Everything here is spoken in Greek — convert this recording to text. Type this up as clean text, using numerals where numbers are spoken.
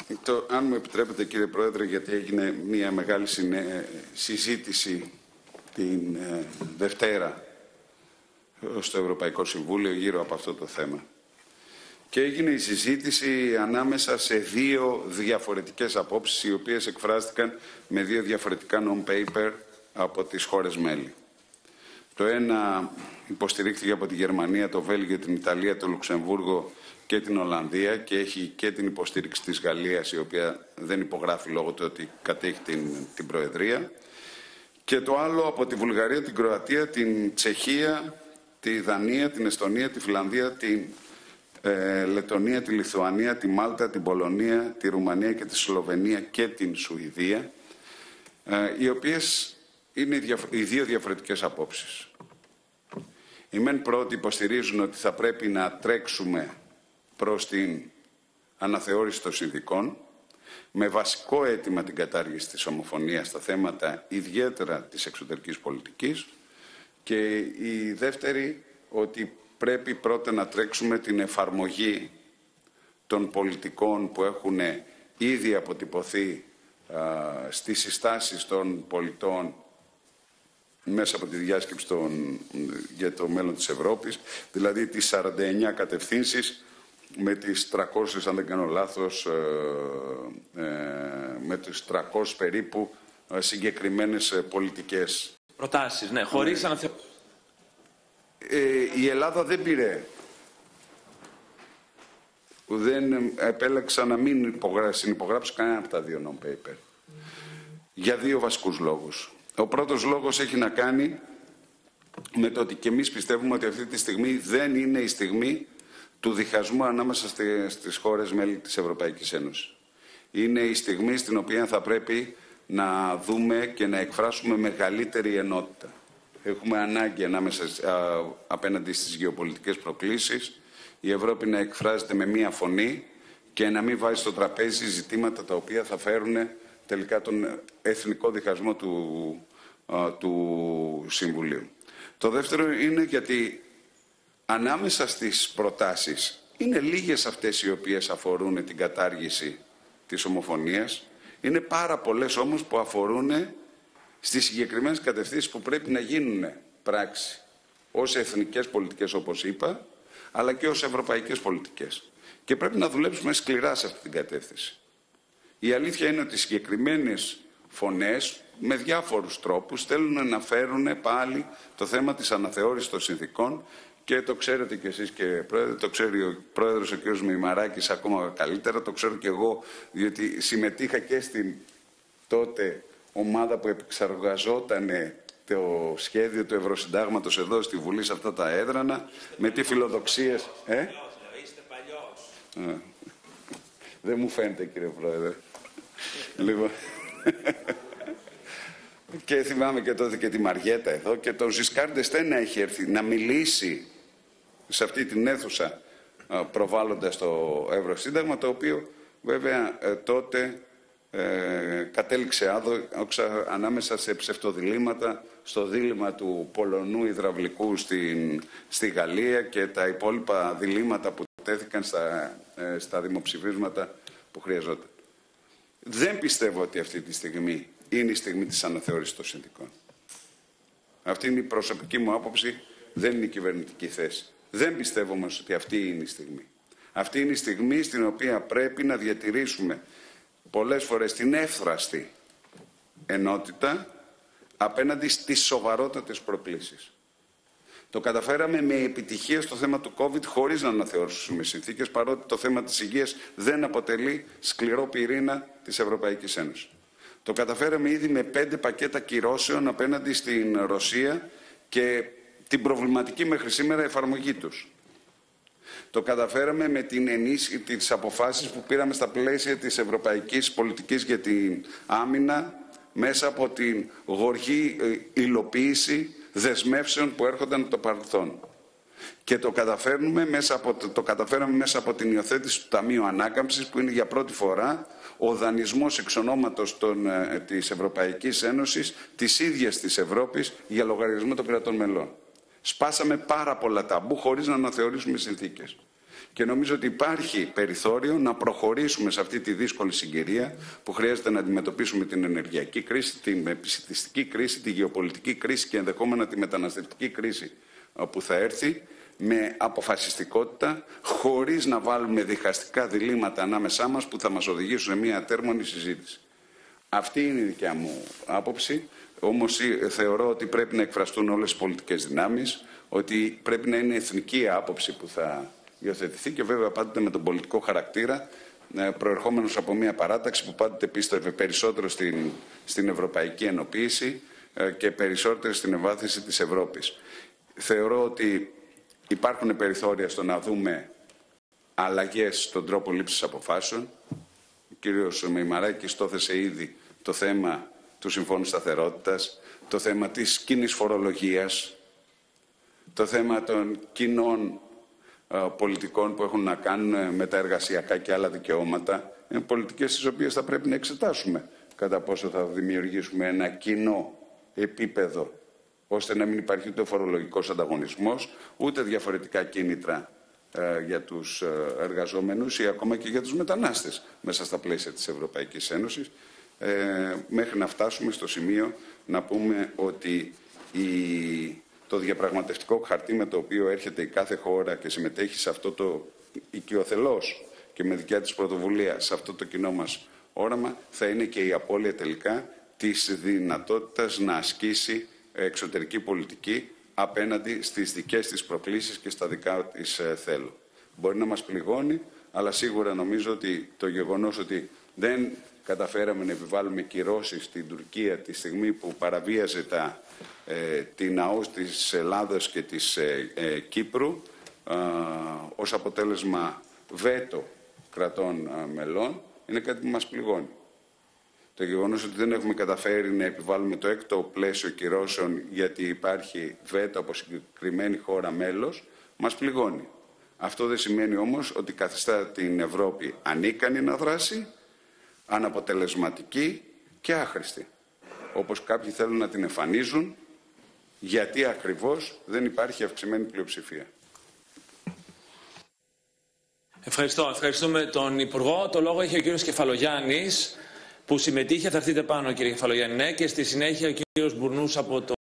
Αν μου επιτρέπετε, κύριε Πρόεδρε, γιατί έγινε μια μεγάλη συζήτηση την Δευτέρα στο Ευρωπαϊκό Συμβούλιο γύρω από αυτό το θέμα. Και έγινε η συζήτηση ανάμεσα σε δύο διαφορετικές απόψεις, οι οποίες εκφράστηκαν με δύο διαφορετικά non-paper από τις χώρες μέλη. Το ένα υποστηρίχθηκε από τη Γερμανία, το Βέλγιο, την Ιταλία, το Λουξεμβούργο και την Ολλανδία και έχει και την υποστήριξη της Γαλλίας, η οποία δεν υπογράφει λόγω του ότι κατέχει την Προεδρία. Και το άλλο από τη Βουλγαρία, την Κροατία, την Τσεχία, τη Δανία, την Εστονία, τη Φιλανδία, την Λετονία, τη Λιθουανία, τη Μάλτα, την Πολωνία, τη Ρουμανία και τη Σλοβενία και την Σουηδία, οι οποίες είναι οι δύο διαφορετικές απόψεις. Οι μεν πρώτοι υποστηρίζουν ότι θα πρέπει να τρέξουμε προς την αναθεώρηση των συνθηκών, με βασικό αίτημα την κατάργηση της ομοφωνίας στα θέματα ιδιαίτερα της εξωτερικής πολιτικής, και η δεύτερη ότι πρέπει πρώτα να τρέξουμε την εφαρμογή των πολιτικών που έχουν ήδη αποτυπωθεί στις συστάσεις των πολιτών μέσα από τη διάσκεψη για το μέλλον της Ευρώπης, δηλαδή τις 49 κατευθύνσεις με τις 300, αν δεν κάνω λάθος, με τις 300 περίπου συγκεκριμένες πολιτικές. Προτάσεις, ναι, χωρίς η Ελλάδα δεν πήρε. Δεν επέλεξα να μην συνυπογράψω κανένα από τα δύο non-paper. Για δύο βασικούς λόγους. Ο πρώτος λόγος έχει να κάνει με το ότι και εμείς πιστεύουμε ότι αυτή τη στιγμή δεν είναι η στιγμή του διχασμού ανάμεσα στις χώρες μέλη της Ευρωπαϊκής Ένωσης. Είναι η στιγμή στην οποία θα πρέπει να δούμε και να εκφράσουμε μεγαλύτερη ενότητα. Έχουμε ανάγκη απέναντι στις γεωπολιτικές προκλήσεις η Ευρώπη να εκφράζεται με μία φωνή και να μην βάζει στο τραπέζι ζητήματα τα οποία θα φέρουν τελικά τον εθνικό διχασμό του Συμβουλίου. Το δεύτερο είναι γιατί ανάμεσα στις προτάσεις είναι λίγες αυτές οι οποίες αφορούν την κατάργηση της ομοφωνίας. Είναι πάρα πολλές όμως που αφορούν στις συγκεκριμένες κατευθύνσεις που πρέπει να γίνουν πράξη ως εθνικές πολιτικές, όπως είπα, αλλά και ως ευρωπαϊκές πολιτικές. Και πρέπει να δουλέψουμε σκληρά σε αυτή την κατεύθυνση. Η αλήθεια είναι ότι οι συγκεκριμένες φωνές με διάφορους τρόπους θέλουν να φέρουν πάλι το θέμα της αναθεώρησης των συνθηκών, και το ξέρετε κι εσείς, κύριε Πρόεδρε, το ξέρει ο Πρόεδρος ο κ. Μημαράκης ακόμα καλύτερα, το ξέρω κι εγώ, διότι συμμετείχα και στην τότε ομάδα που επεξεργαζόταν το σχέδιο του Ευρωσυντάγματος εδώ στη Βουλή, σε αυτά τα έδρανα, με τι φιλοδοξίες. Είστε παλιός. Δεν μου φαίνεται, κύριε Πρόεδρε. Λοιπόν. Και θυμάμαι και τότε και τη Μαριέτα εδώ και τον Ζισκάρ ντ'Εστέν να έχει έρθει να μιλήσει σε αυτή την αίθουσα προβάλλοντας το Ευρωσύνταγμα, το οποίο βέβαια τότε κατέληξε άδοξα ανάμεσα σε ψευτοδιλήμματα, στο δίλημμα του Πολωνού υδραυλικού στη Γαλλία και τα υπόλοιπα διλήμματα που τέθηκαν στα δημοψηφίσματα που χρειαζόταν. Δεν πιστεύω ότι αυτή τη στιγμή είναι η στιγμή της αναθεώρησης των συνθηκών. Αυτή είναι η προσωπική μου άποψη, δεν είναι η κυβερνητική θέση. Δεν πιστεύω όμως ότι αυτή είναι η στιγμή. Αυτή είναι η στιγμή στην οποία πρέπει να διατηρήσουμε πολλές φορές την εύθραστη ενότητα απέναντι στις σοβαρότατες προκλήσεις. Το καταφέραμε με επιτυχία στο θέμα του COVID χωρίς να αναθεωρήσουμε συνθήκες, παρότι το θέμα της υγείας δεν αποτελεί σκληρό πυρήνα της Ευρωπαϊκής Ένωσης. Το καταφέραμε ήδη με 5 πακέτα κυρώσεων απέναντι στην Ρωσία και την προβληματική μέχρι σήμερα εφαρμογή τους. Το καταφέραμε με τις αποφάσεις που πήραμε στα πλαίσια της ευρωπαϊκής πολιτικής για την άμυνα, μέσα από την γοργή υλοποίηση δεσμεύσεων που έρχονταν από το παρελθόν. Και το καταφέραμε μέσα από την υιοθέτηση του Ταμείου Ανάκαμψης, που είναι για πρώτη φορά ο δανεισμός εξ ονόματος της Ευρωπαϊκής Ένωσης, της ίδιας της Ευρώπης, για λογαριασμό των κρατών μελών. Σπάσαμε πάρα πολλά ταμπού χωρίς να αναθεωρήσουμε συνθήκες. Και νομίζω ότι υπάρχει περιθώριο να προχωρήσουμε σε αυτή τη δύσκολη συγκυρία που χρειάζεται να αντιμετωπίσουμε την ενεργειακή κρίση, την επισιτιστική κρίση, τη γεωπολιτική κρίση και ενδεχόμενα τη μεταναστευτική κρίση που θα έρθει, με αποφασιστικότητα, χωρίς να βάλουμε διχαστικά διλήμματα ανάμεσά μας που θα μας οδηγήσουν σε μια ατέρμονη συζήτηση. Αυτή είναι η δικιά μου άποψη, όμως θεωρώ ότι πρέπει να εκφραστούν όλες οι πολιτικές δυνάμεις, ότι πρέπει να είναι εθνική η άποψη που θα υιοθετηθεί και βέβαια πάντοτε με τον πολιτικό χαρακτήρα, προερχόμενος από μια παράταξη που πάντοτε πίστευε περισσότερο στην ευρωπαϊκή ενοποίηση και περισσότερο στην ευάθυνση της Ευρώπης. Θεωρώ ότι υπάρχουν περιθώρια στο να δούμε αλλαγές στον τρόπο λήψης αποφάσεων. Ο κύριος Μεϊμαράκης το έθεσε ήδη το θέμα του Συμφώνου Σταθερότητας, το θέμα της κοινής φορολογίας, το θέμα των κοινών πολιτικών που έχουν να κάνουν με τα εργασιακά και άλλα δικαιώματα. Είναι πολιτικές τις οποίες θα πρέπει να εξετάσουμε κατά πόσο θα δημιουργήσουμε ένα κοινό επίπεδο ώστε να μην υπάρχει ούτε φορολογικός ανταγωνισμός, ούτε διαφορετικά κίνητρα για τους εργαζόμενους ή ακόμα και για τους μετανάστες μέσα στα πλαίσια της Ευρωπαϊκής Ένωσης, μέχρι να φτάσουμε στο σημείο να πούμε ότι το διαπραγματευτικό χαρτί με το οποίο έρχεται η κάθε χώρα και συμμετέχει σε αυτό το οικειοθελώς και με δικιά της πρωτοβουλία σε αυτό το κοινό μας όραμα, θα είναι και η απώλεια τελικά της δυνατότητας να ασκήσει εξωτερική πολιτική απέναντι στις δικές της προκλήσεις και στα δικά της θέλω. Μπορεί να μας πληγώνει, αλλά σίγουρα νομίζω ότι το γεγονός ότι δεν καταφέραμε να επιβάλλουμε κυρώσεις στην Τουρκία τη στιγμή που παραβίαζε την ΑΟΣ της Ελλάδας και της Κύπρου ως αποτέλεσμα βέτο κρατών μελών είναι κάτι που μας πληγώνει. Το γεγονός ότι δεν έχουμε καταφέρει να επιβάλλουμε το έκτο πλαίσιο κυρώσεων γιατί υπάρχει βέτο από συγκεκριμένη χώρα μέλος, μας πληγώνει. Αυτό δεν σημαίνει όμως ότι καθιστά την Ευρώπη ανίκανη να δράσει, αναποτελεσματική και άχρηστη. Όπως κάποιοι θέλουν να την εμφανίζουν, γιατί ακριβώς δεν υπάρχει αυξημένη πλειοψηφία. Ευχαριστούμε τον Υπουργό. Το λόγο έχει ο κύριος Κεφαλογιάννης που συμμετείχε. Θα έρθετε πάνω κύριε Κεφαλογιάννη. Ναι, και στη συνέχεια ο κύριος Μπουρνούς από το